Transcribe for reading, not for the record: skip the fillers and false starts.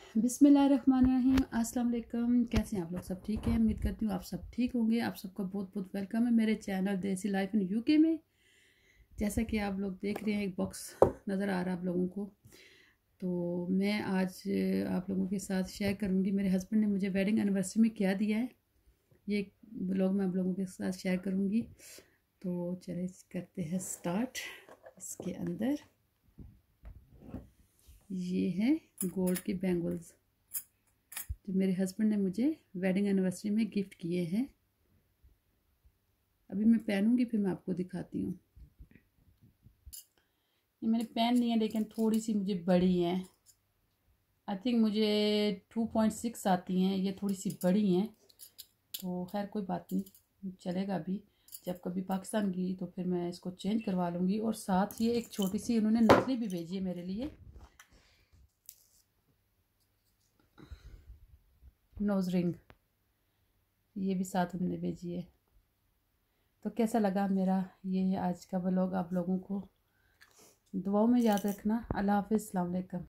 बिस्मिल्लाहिर्रहमानिर्रहीम। अस्सलाम वालेकुम। कैसे हैं आप लोग? सब ठीक है? उम्मीद करती हूँ आप सब ठीक होंगे। आप सबका बहुत बहुत वेलकम है मेरे चैनल देसी लाइफ इन यूके में। जैसा कि आप लोग देख रहे हैं, एक बॉक्स नज़र आ रहा है आप लोगों को, तो मैं आज आप लोगों के साथ शेयर करूँगी। मेरे हस्बैंड ने मुझे वेडिंग एनिवर्सरी में क्या दिया है, ये ब्लॉग मैं आप लोगों के साथ शेयर करूँगी। तो चले करते हैं स्टार्ट। इसके अंदर ये है गोल्ड की बैंगल्स जो मेरे हस्बैंड ने मुझे वेडिंग एनिवर्सरी में गिफ्ट किए हैं। अभी मैं पहनूंगी, फिर मैं आपको दिखाती हूँ। ये मैंने पहन ली है, लेकिन थोड़ी सी मुझे बड़ी है। आई थिंक मुझे 2.6 आती हैं, ये थोड़ी सी बड़ी हैं। तो खैर कोई बात नहीं, चलेगा। अभी जब कभी पाकिस्तान गई तो फिर मैं इसको चेंज करवा लूँगी। और साथ ये एक छोटी सी उन्होंने नकली भी भेजी है मेरे लिए, नोज रिंग, ये भी साथ उन्होंने भेजी है। तो कैसा लगा मेरा ये आज का व्लॉग? आप लोगों को दुआओं में याद रखना। अल्लाह हाफिज़, अस्सलाम वालेकुम।